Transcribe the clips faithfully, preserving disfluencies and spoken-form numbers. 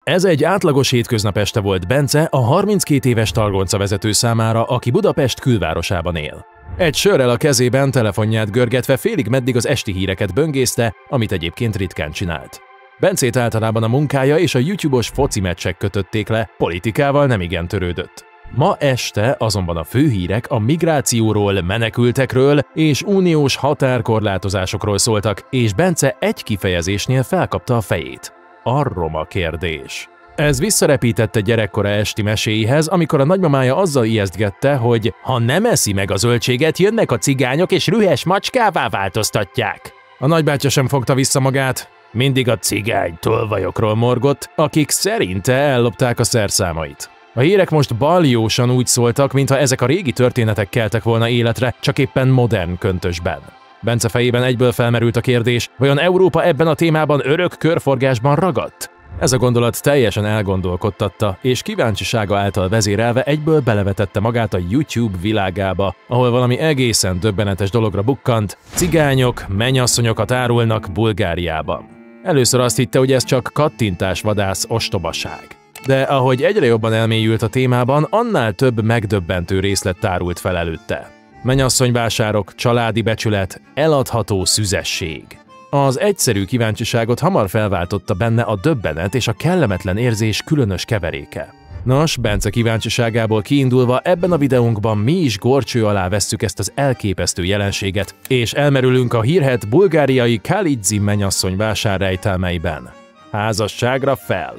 Ez egy átlagos hétköznap este volt Bence, a harminckét éves targonca vezető számára, aki Budapest külvárosában él. Egy sörrel a kezében, telefonját görgetve félig meddig az esti híreket böngészte, amit egyébként ritkán csinált. Bencét általában a munkája és a YouTube-os foci meccsek kötötték le, politikával nemigen törődött. Ma este azonban a főhírek a migrációról, menekültekről és uniós határkorlátozásokról szóltak, és Bence egy kifejezésnél felkapta a fejét. A roma kérdés. Ez visszarepítette gyerekkora esti meséihez, amikor a nagymamája azzal ijesztgette, hogy ha nem eszi meg a zöldséget, jönnek a cigányok és rühes macskává változtatják. A nagybátyja sem fogta vissza magát, mindig a cigány tolvajokról morgott, akik szerinte ellopták a szerszámait. A hírek most baljósan úgy szóltak, mintha ezek a régi történetek keltek volna életre, csak éppen modern köntösben. Bence fejében egyből felmerült a kérdés, vajon Európa ebben a témában örök körforgásban ragadt? Ez a gondolat teljesen elgondolkodtatta, és kíváncsisága által vezérelve egyből belevetette magát a YouTube világába, ahol valami egészen döbbenetes dologra bukkant: cigányok mennyasszonyokat árulnak Bulgáriában. Először azt hitte, hogy ez csak kattintásvadász ostobaság. De ahogy egyre jobban elmélyült a témában, annál több megdöbbentő részlet tárult fel előtte. Mennyasszonyvásárok, családi becsület, eladható szüzesség. Az egyszerű kíváncsiságot hamar felváltotta benne a döbbenet és a kellemetlen érzés különös keveréke. Nos, Bence kíváncsiságából kiindulva ebben a videónkban mi is górcső alá vesszük ezt az elképesztő jelenséget, és elmerülünk a hírhedt bulgáriai Kalidzi mennyasszony vásár rejtelmeiben. Házasságra fel!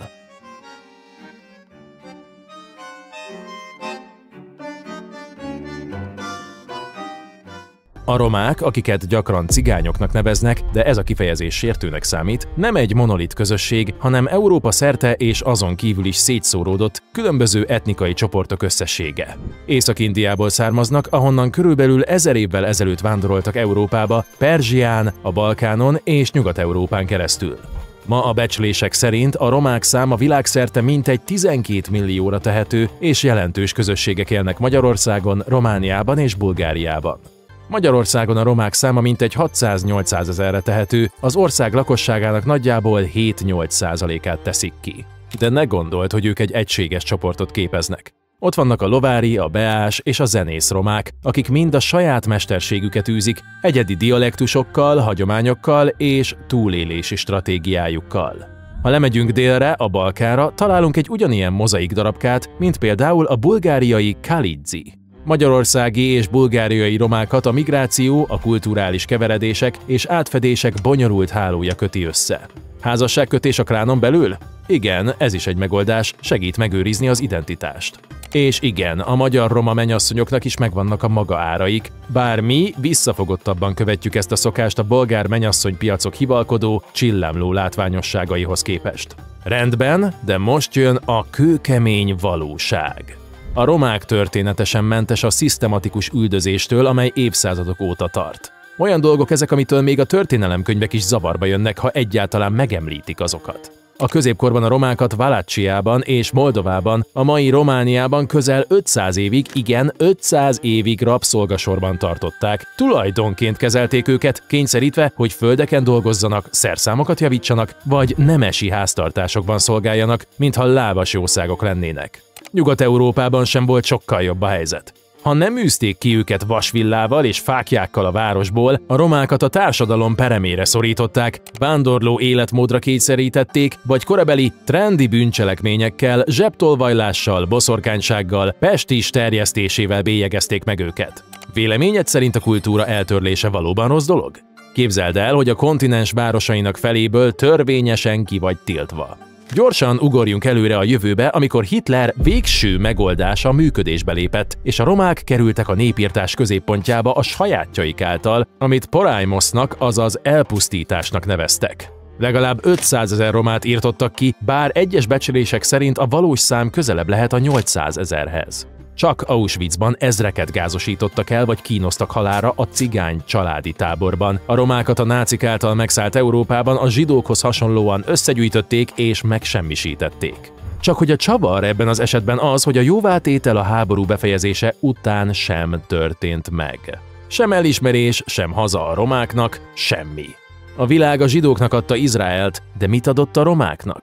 A romák, akiket gyakran cigányoknak neveznek, de ez a kifejezés sértőnek számít, nem egy monolit közösség, hanem Európa szerte és azon kívül is szétszóródott különböző etnikai csoportok összessége. Észak-Indiából származnak, ahonnan körülbelül ezer évvel ezelőtt vándoroltak Európába, Perzsián, a Balkánon és Nyugat-Európán keresztül. Ma a becslések szerint a romák száma világszerte mintegy tizenkét millióra tehető, és jelentős közösségek élnek Magyarországon, Romániában és Bulgáriában. Magyarországon a romák száma mintegy hatszáz-nyolcszáz ezerre tehető, az ország lakosságának nagyjából hét-nyolc százalékát teszik ki. De ne gondold, hogy ők egy egységes csoportot képeznek. Ott vannak a lovári, a beás és a zenész romák, akik mind a saját mesterségüket űzik, egyedi dialektusokkal, hagyományokkal és túlélési stratégiájukkal. Ha lemegyünk délre, a Balkánra, találunk egy ugyanilyen mozaik darabkát, mint például a bulgáriai Kalidzi. Magyarországi és bulgáriai romákat a migráció, a kulturális keveredések és átfedések bonyolult hálója köti össze. Házasságkötés a klánon belül? Igen, ez is egy megoldás, segít megőrizni az identitást. És igen, a magyar roma mennyasszonyoknak is megvannak a maga áraik, bár mi visszafogottabban követjük ezt a szokást a bolgár mennyasszony piacok hivalkodó, csillámló látványosságaihoz képest. Rendben, de most jön a kőkemény valóság. A romák történetesen mentes a szisztematikus üldözéstől, amely évszázadok óta tart. Olyan dolgok ezek, amitől még a történelemkönyvek is zavarba jönnek, ha egyáltalán megemlítik azokat. A középkorban a romákat Valachiában és Moldovában, a mai Romániában közel ötszáz évig, igen, ötszáz évig rabszolgasorban tartották. Tulajdonként kezelték őket, kényszerítve, hogy földeken dolgozzanak, szerszámokat javítsanak, vagy nemesi háztartásokban szolgáljanak, mintha lábas jószágok lennének. Nyugat-Európában sem volt sokkal jobb a helyzet. Ha nem űzték ki őket vasvillával és fáklyákkal a városból, a romákat a társadalom peremére szorították, vándorló életmódra kényszerítették, vagy korabeli trendi bűncselekményekkel, zsebtolvajlással, boszorkánysággal, pestis terjesztésével bélyegezték meg őket. Véleményed szerint a kultúra eltörlése valóban rossz dolog? Képzeld el, hogy a kontinens városainak feléből törvényesen ki vagy tiltva. Gyorsan ugorjunk előre a jövőbe, amikor Hitler végső megoldása működésbe lépett, és a romák kerültek a népirtás középpontjába a sajátjaik által, amit porájmosznak, azaz elpusztításnak neveztek. Legalább ötszázezer romát írtottak ki, bár egyes becslések szerint a valós szám közelebb lehet a nyolcszázezerhez. Csak Auschwitzban ezreket gázosítottak el vagy kínoztak halálra a cigány családi táborban. A romákat a nácik által megszállt Európában a zsidókhoz hasonlóan összegyűjtötték és megsemmisítették. Csak hogy a csavar ebben az esetben az, hogy a jóvátétel a háború befejezése után sem történt meg. Sem elismerés, sem haza a romáknak, semmi. A világ a zsidóknak adta Izraelt, de mit adott a romáknak?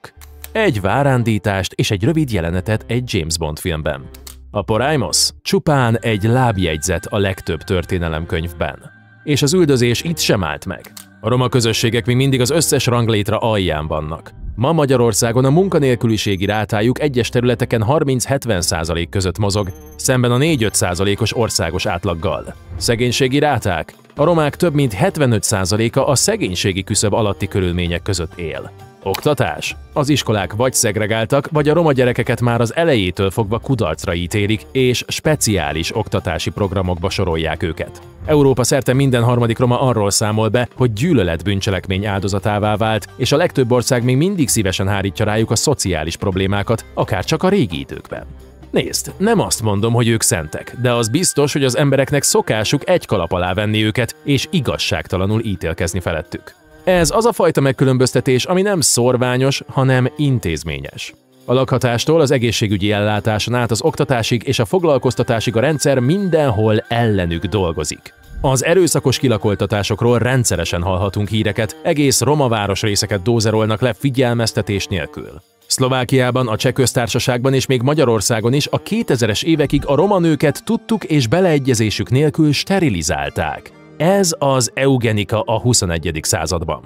egy várándítást és egy rövid jelenetet egy James Bond filmben. A Porajmos csupán egy lábjegyzet a legtöbb történelemkönyvben. És az üldözés itt sem állt meg. A roma közösségek még mindig az összes ranglétra alján vannak. Ma Magyarországon a munkanélküliségi rátájuk egyes területeken harminc-hetven százalék között mozog, szemben a négy-öt százalékos országos átlaggal. Szegénységi ráták. A romák több mint hetvenöt százaléka a szegénységi küszöb alatti körülmények között él. Oktatás. Az iskolák vagy szegregáltak, vagy a roma gyerekeket már az elejétől fogva kudarcra ítélik, és speciális oktatási programokba sorolják őket. Európa szerte minden harmadik roma arról számol be, hogy gyűlöletbűncselekmény áldozatává vált, és a legtöbb ország még mindig szívesen hárítja rájuk a szociális problémákat, akár csak a régi időkben. Nézd, nem azt mondom, hogy ők szentek, de az biztos, hogy az embereknek szokásuk egy kalap alá venni őket, és igazságtalanul ítélkezni felettük. Ez az a fajta megkülönböztetés, ami nem szorványos, hanem intézményes. A lakhatástól az egészségügyi ellátáson át az oktatásig és a foglalkoztatásig a rendszer mindenhol ellenük dolgozik. Az erőszakos kilakoltatásokról rendszeresen hallhatunk híreket, egész roma városrészeket dózerolnak le figyelmeztetés nélkül. Szlovákiában, a Cseh Köztársaságban és még Magyarországon is a kétezres évekig a roma nőket tudtuk és beleegyezésük nélkül sterilizálták. Ez az eugenika a huszonegyedik században.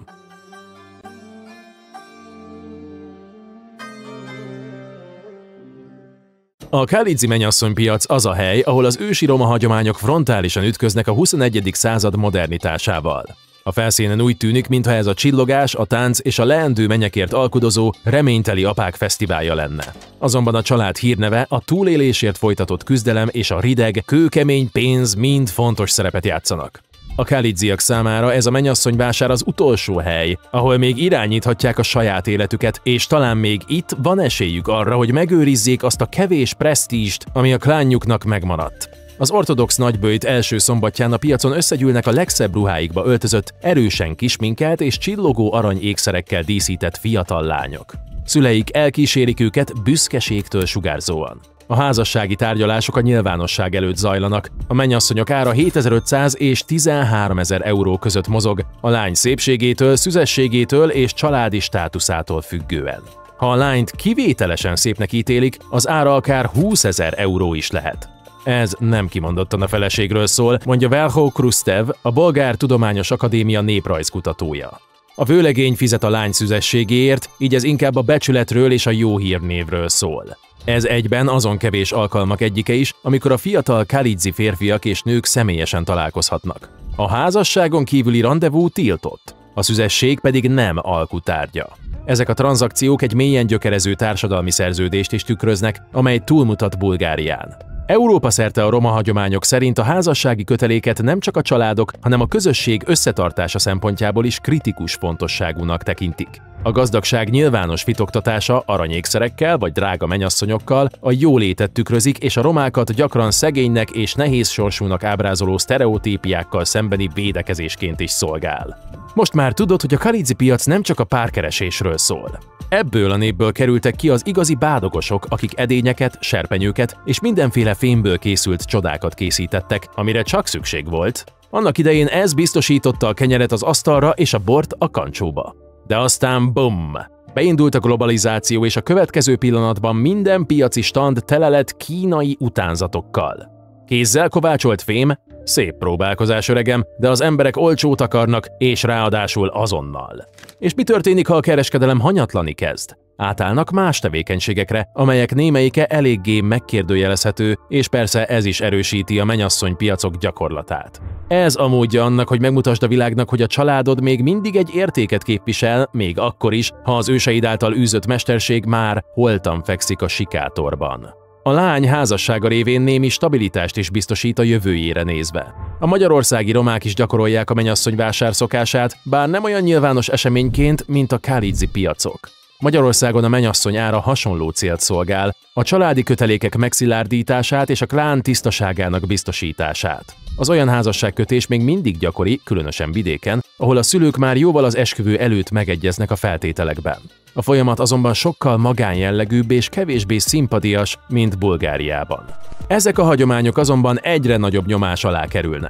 A Kálidzi mennyasszonypiac az a hely, ahol az ősi roma hagyományok frontálisan ütköznek a huszonegyedik század modernitásával. A felszínen úgy tűnik, mintha ez a csillogás, a tánc és a leendő mennyekért alkudozó, reményteli apák fesztiválja lenne. Azonban a család hírneve, a túlélésért folytatott küzdelem és a rideg, kőkemény pénz mind fontos szerepet játszanak. A kálidziak számára ez a mennyasszonyvásár az utolsó hely, ahol még irányíthatják a saját életüket, és talán még itt van esélyük arra, hogy megőrizzék azt a kevés presztízst, ami a klánjuknak megmaradt. Az ortodox nagyböjt első szombatján a piacon összegyűlnek a legszebb ruháikba öltözött, erősen kisminkelt és csillogó arany ékszerekkel díszített fiatal lányok. Szüleik elkísérik őket büszkeségtől sugárzóan. A házassági tárgyalások a nyilvánosság előtt zajlanak, a mennyasszonyok ára hétezer-ötszáz és tizenháromezer euró között mozog, a lány szépségétől, szüzességétől és családi státuszától függően. Ha a lányt kivételesen szépnek ítélik, az ára akár húszezer euró is lehet. Ez nem kimondottan a feleségről szól, mondja Velho Krusztev, a Bolgár Tudományos Akadémia néprajzkutatója. A vőlegény fizet a lány szüzességéért, így ez inkább a becsületről és a jó hírnévről szól. Ez egyben azon kevés alkalmak egyike is, amikor a fiatal kálidzi férfiak és nők személyesen találkozhatnak. A házasságon kívüli randevú tiltott, a szüzesség pedig nem alkutárgya. Ezek a tranzakciók egy mélyen gyökerező társadalmi szerződést is tükröznek, amely túlmutat Bulgárián. Európa szerte a roma hagyományok szerint a házassági köteléket nem csak a családok, hanem a közösség összetartása szempontjából is kritikus fontosságúnak tekintik. A gazdagság nyilvános fitoktatása aranyékszerekkel vagy drága mennyasszonyokkal a jólétet tükrözik, és a romákat gyakran szegénynek és nehéz sorsúnak ábrázoló sztereotípiákkal szembeni védekezésként is szolgál. Most már tudod, hogy a kálidzi piac nem csak a párkeresésről szól. Ebből a népből kerültek ki az igazi bádogosok, akik edényeket, serpenyőket és mindenféle fémből készült csodákat készítettek, amire csak szükség volt. Annak idején ez biztosította a kenyeret az asztalra és a bort a kancsóba. De aztán bum! Beindult a globalizáció, és a következő pillanatban minden piaci stand tele lett kínai utánzatokkal. Kézzel kovácsolt fém? Szép próbálkozás, öregem, de az emberek olcsót akarnak, és ráadásul azonnal. És mi történik, ha a kereskedelem hanyatlani kezd? Átállnak más tevékenységekre, amelyek némelyike eléggé megkérdőjelezhető, és persze ez is erősíti a mennyasszony piacok gyakorlatát. Ez a módja annak, hogy megmutasd a világnak, hogy a családod még mindig egy értéket képvisel, még akkor is, ha az őseid által űzött mesterség már holtan fekszik a sikátorban. A lány házassága révén némi stabilitást is biztosít a jövőjére nézve. A magyarországi romák is gyakorolják a mennyasszonyvásár szokását, bár nem olyan nyilvános eseményként, mint a kálidzi piacok. Magyarországon a mennyasszony ára hasonló célt szolgál, a családi kötelékek megszilárdítását és a klán tisztaságának biztosítását. Az olyan házasságkötés még mindig gyakori, különösen vidéken, ahol a szülők már jóval az esküvő előtt megegyeznek a feltételekben. A folyamat azonban sokkal magánjellegűbb és kevésbé szimpadias, mint Bulgáriában. Ezek a hagyományok azonban egyre nagyobb nyomás alá kerülnek.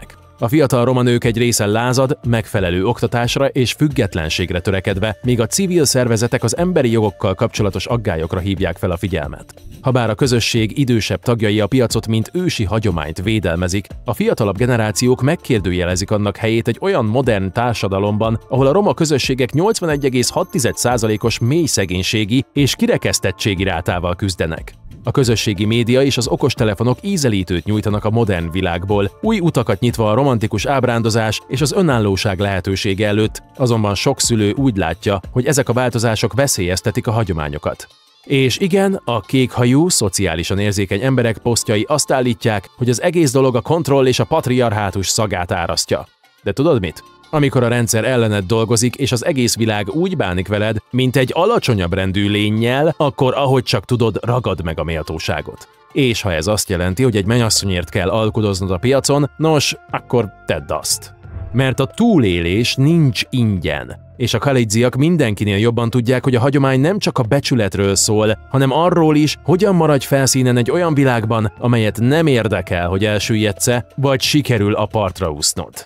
A fiatal roma nők egy része lázad, megfelelő oktatásra és függetlenségre törekedve, míg a civil szervezetek az emberi jogokkal kapcsolatos aggályokra hívják fel a figyelmet. Habár a közösség idősebb tagjai a piacot mint ősi hagyományt védelmezik, a fiatalabb generációk megkérdőjelezik annak helyét egy olyan modern társadalomban, ahol a roma közösségek nyolcvanegy egész hat százalékos mély szegénységi és kirekesztettségi rátával küzdenek. A közösségi média és az okostelefonok ízelítőt nyújtanak a modern világból, új utakat nyitva a romantikus ábrándozás és az önállóság lehetősége előtt, azonban sok szülő úgy látja, hogy ezek a változások veszélyeztetik a hagyományokat. És igen, a kékhajú, szociálisan érzékeny emberek posztjai azt állítják, hogy az egész dolog a kontroll és a patriarhátus szagát árasztja. De tudod mit? Amikor a rendszer ellened dolgozik, és az egész világ úgy bánik veled, mint egy alacsonyabb rendű lénnyel, akkor ahogy csak tudod, ragad meg a méltóságot. És ha ez azt jelenti, hogy egy mennyasszonyért kell alkudoznod a piacon, nos, akkor tedd azt. Mert a túlélés nincs ingyen. És a kalidziak mindenkinél jobban tudják, hogy a hagyomány nem csak a becsületről szól, hanem arról is, hogyan maradj felszínen egy olyan világban, amelyet nem érdekel, hogy elsüllyedsz-e, vagy sikerül a partra úsznod.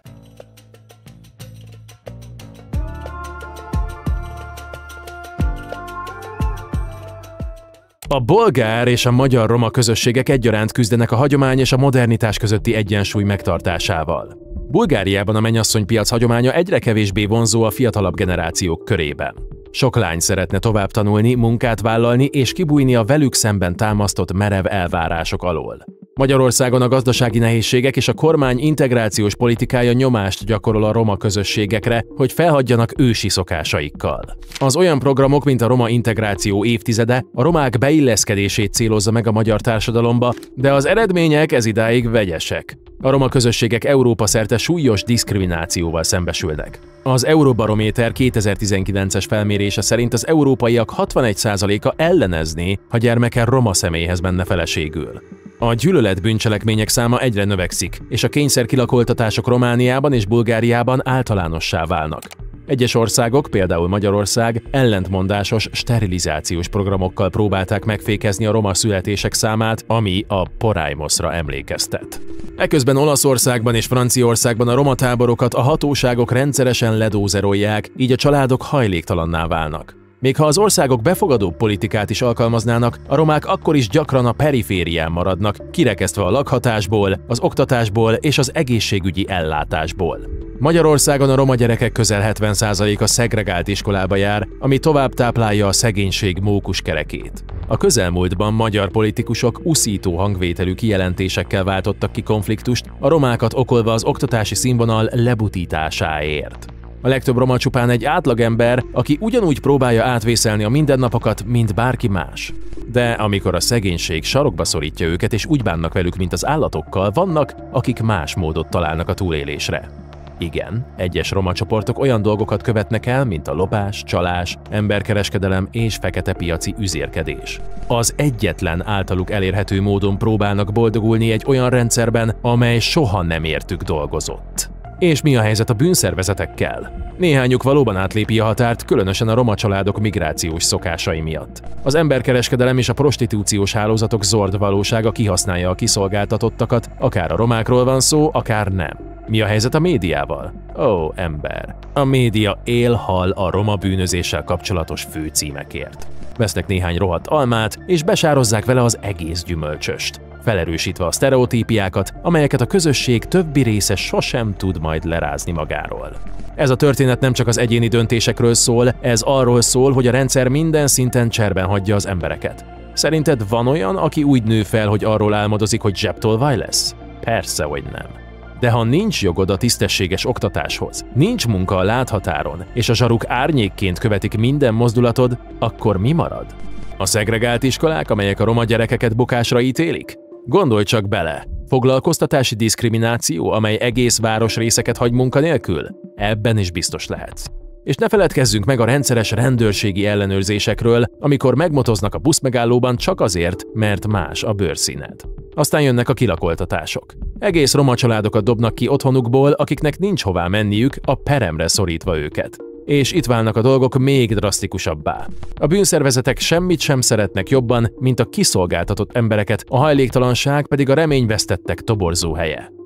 A bolgár és a magyar roma közösségek egyaránt küzdenek a hagyomány és a modernitás közötti egyensúly megtartásával. Bulgáriában a mennyasszonypiac hagyománya egyre kevésbé vonzó a fiatalabb generációk körében. Sok lány szeretne tovább tanulni, munkát vállalni és kibújni a velük szemben támasztott merev elvárások alól. Magyarországon a gazdasági nehézségek és a kormány integrációs politikája nyomást gyakorol a roma közösségekre, hogy felhagyjanak ősi szokásaikkal. Az olyan programok, mint a roma integráció évtizede, a romák beilleszkedését célozza meg a magyar társadalomba, de az eredmények ezidáig vegyesek. A roma közösségek Európa szerte súlyos diszkriminációval szembesülnek. Az Euróbarométer kétezer-tizenkilences felmérése szerint az európaiak hatvanegy százaléka ellenezné, ha gyermeke roma személyhez menne feleségül. A gyűlölet bűncselekmények száma egyre növekszik, és a kényszerkilakoltatások Romániában és Bulgáriában általánossá válnak. Egyes országok, például Magyarország ellentmondásos sterilizációs programokkal próbálták megfékezni a roma születések számát, ami a porájmoszra emlékeztet. Eközben Olaszországban és Franciaországban a roma táborokat a hatóságok rendszeresen ledózerolják, így a családok hajléktalanná válnak. Még ha az országok befogadó politikát is alkalmaznának, a romák akkor is gyakran a periférián maradnak, kirekesztve a lakhatásból, az oktatásból és az egészségügyi ellátásból. Magyarországon a roma gyerekek közel hetven százaléka szegregált iskolába jár, ami tovább táplálja a szegénység mókuskerekét. A közelmúltban magyar politikusok uszító hangvételű kijelentésekkel váltottak ki konfliktust, a romákat okolva az oktatási színvonal lebutításáért. A legtöbb roma csupán egy átlagember, aki ugyanúgy próbálja átvészelni a mindennapokat, mint bárki más. De amikor a szegénység sarokba szorítja őket és úgy bánnak velük, mint az állatokkal, vannak, akik más módot találnak a túlélésre. Igen, egyes roma csoportok olyan dolgokat követnek el, mint a lopás, csalás, emberkereskedelem és fekete piaci üzérkedés. Az egyetlen általuk elérhető módon próbálnak boldogulni egy olyan rendszerben, amely soha nem értük dolgozott. És mi a helyzet a bűnszervezetekkel? Néhányuk valóban átlépi a határt, különösen a roma családok migrációs szokásai miatt. Az emberkereskedelem és a prostitúciós hálózatok zord valósága kihasználja a kiszolgáltatottakat, akár a romákról van szó, akár nem. Mi a helyzet a médiával? Ó, ember. A média él-hal a roma bűnözéssel kapcsolatos főcímekért. Vesznek néhány rohadt almát, és besározzák vele az egész gyümölcsöst, felerősítve a sztereotípiákat, amelyeket a közösség többi része sosem tud majd lerázni magáról. Ez a történet nem csak az egyéni döntésekről szól, ez arról szól, hogy a rendszer minden szinten cserben hagyja az embereket. Szerinted van olyan, aki úgy nő fel, hogy arról álmodozik, hogy zsebtolvaj lesz? Persze, hogy nem. De ha nincs jogod a tisztességes oktatáshoz, nincs munka a láthatáron, és a zsaruk árnyékként követik minden mozdulatod, akkor mi marad? A szegregált iskolák, amelyek a roma gyerekeket bukásra ítélik? Gondolj csak bele! Foglalkoztatási diszkrimináció, amely egész városrészeket hagy munkanélkül? Ebben is biztos lehetsz. És ne feledkezzünk meg a rendszeres rendőrségi ellenőrzésekről, amikor megmotoznak a buszmegállóban csak azért, mert más a bőrszíned. Aztán jönnek a kilakoltatások. Egész roma családokat dobnak ki otthonukból, akiknek nincs hová menniük, a peremre szorítva őket. És itt válnak a dolgok még drasztikusabbá. A bűnszervezetek semmit sem szeretnek jobban, mint a kiszolgáltatott embereket, a hajléktalanság pedig a reményvesztettek toborzó helye.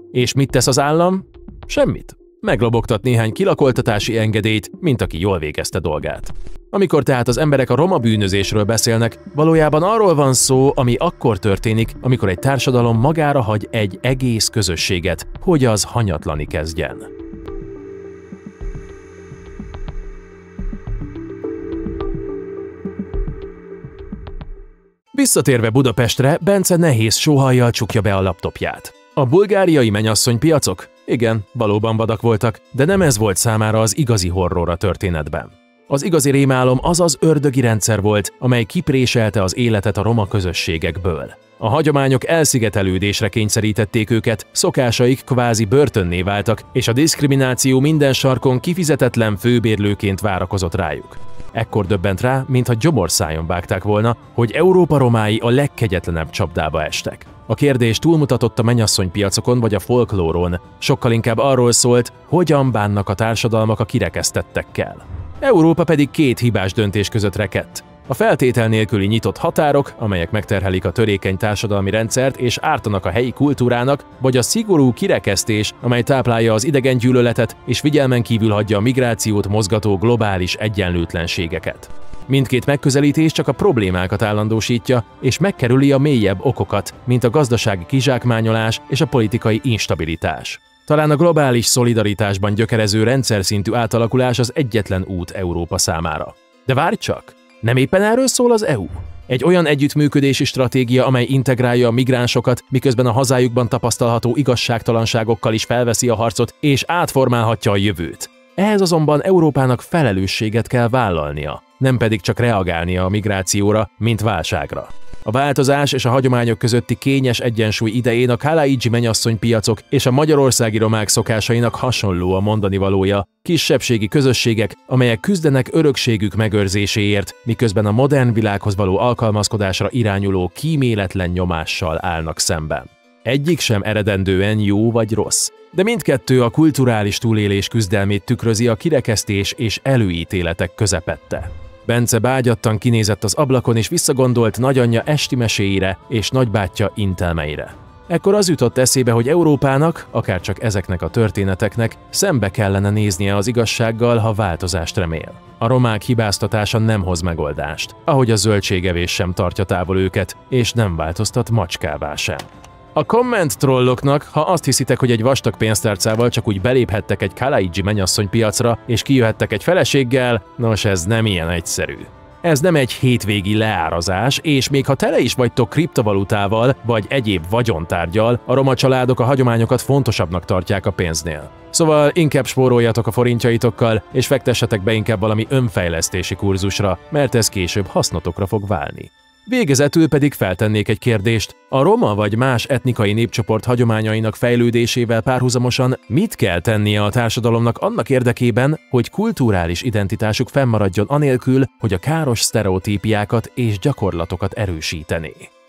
És mit tesz az állam? Semmit. Meglobogtat néhány kilakoltatási engedélyt, mint aki jól végezte dolgát. Amikor tehát az emberek a roma bűnözésről beszélnek, valójában arról van szó, ami akkor történik, amikor egy társadalom magára hagy egy egész közösséget, hogy az hanyatlani kezdjen. Visszatérve Budapestre, Bence nehéz sóhajjal csukja be a laptopját. A bulgáriai mennyasszony piacok? Igen, valóban vadak voltak, de nem ez volt számára az igazi horror a történetben. Az igazi rémálom az az ördögi rendszer volt, amely kipréselte az életet a roma közösségekből. A hagyományok elszigetelődésre kényszerítették őket, szokásaik kvázi börtönné váltak, és a diszkrimináció minden sarkon kifizetetlen főbérlőként várakozott rájuk. Ekkor döbbent rá, mintha gyomorszájon vágták volna, hogy Európa romái a legkegyetlenebb csapdába estek. A kérdés túlmutatott a mennyasszonypiacokon vagy a folklóron, sokkal inkább arról szólt, hogyan bánnak a társadalmak a kirekesztettekkel. Európa pedig két hibás döntés között rekedt. A feltétel nélküli nyitott határok, amelyek megterhelik a törékeny társadalmi rendszert és ártanak a helyi kultúrának, vagy a szigorú kirekesztés, amely táplálja az idegengyűlöletet és figyelmen kívül hagyja a migrációt mozgató globális egyenlőtlenségeket. Mindkét megközelítés csak a problémákat állandósítja, és megkerüli a mélyebb okokat, mint a gazdasági kizsákmányolás és a politikai instabilitás. Talán a globális szolidaritásban gyökerező rendszer szintű átalakulás az egyetlen út Európa számára. De várj csak! Nem éppen erről szól az é u? Egy olyan együttműködési stratégia, amely integrálja a migránsokat, miközben a hazájukban tapasztalható igazságtalanságokkal is felveszi a harcot és átformálhatja a jövőt. Ehhez azonban Európának felelősséget kell vállalnia, nem pedig csak reagálnia a migrációra, mint válságra. A változás és a hagyományok közötti kényes egyensúly idején a Kalaigi mennyasszonypiacok és a magyarországi romák szokásainak hasonló a mondani valója, kisebbségi közösségek, amelyek küzdenek örökségük megőrzéséért, miközben a modern világhoz való alkalmazkodásra irányuló kíméletlen nyomással állnak szemben. Egyik sem eredendően jó vagy rossz, de mindkettő a kulturális túlélés küzdelmét tükrözi a kirekesztés és előítéletek közepette. Bence bágyattan kinézett az ablakon és visszagondolt nagyanyja esti meséire és nagybátyja intelmeire. Ekkor az jutott eszébe, hogy Európának, akárcsak ezeknek a történeteknek szembe kellene néznie az igazsággal, ha változást remél. A romák hibáztatása nem hoz megoldást, ahogy a zöldségevés sem tartja távol őket, és nem változtat macskává sem. A komment trolloknak, ha azt hiszitek, hogy egy vastag pénztárcával csak úgy beléphettek egy Kalaigi mennyasszonypiacra és kijöhettek egy feleséggel, nos, ez nem ilyen egyszerű. Ez nem egy hétvégi leárazás, és még ha tele is vagytok kriptovalutával vagy egyéb vagyontárgyal, a roma családok a hagyományokat fontosabbnak tartják a pénznél. Szóval inkább spóroljatok a forintjaitokkal, és fektessetek be inkább valami önfejlesztési kurzusra, mert ez később hasznotokra fog válni. Végezetül pedig feltennék egy kérdést, a roma vagy más etnikai népcsoport hagyományainak fejlődésével párhuzamosan mit kell tennie a társadalomnak annak érdekében, hogy kulturális identitásuk fennmaradjon anélkül, hogy a káros sztereotípiákat és gyakorlatokat erősítené.